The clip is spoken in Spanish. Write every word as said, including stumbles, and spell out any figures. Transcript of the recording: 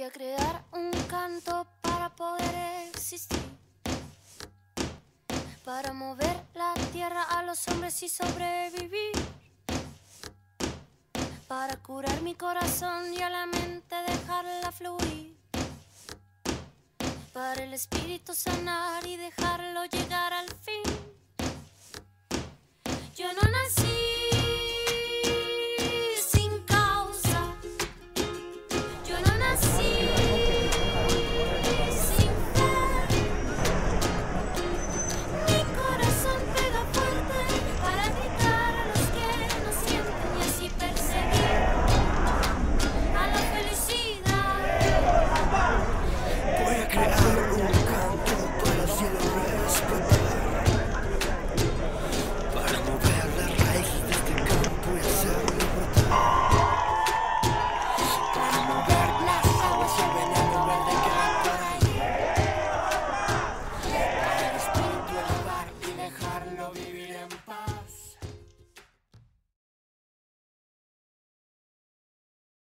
a crear un canto para poder existir, para mover la tierra a los hombres y sobrevivir, para curar mi corazón y a la mente dejarla fluir, para el espíritu sanar y dejarlo llegar al fin. Yo no nací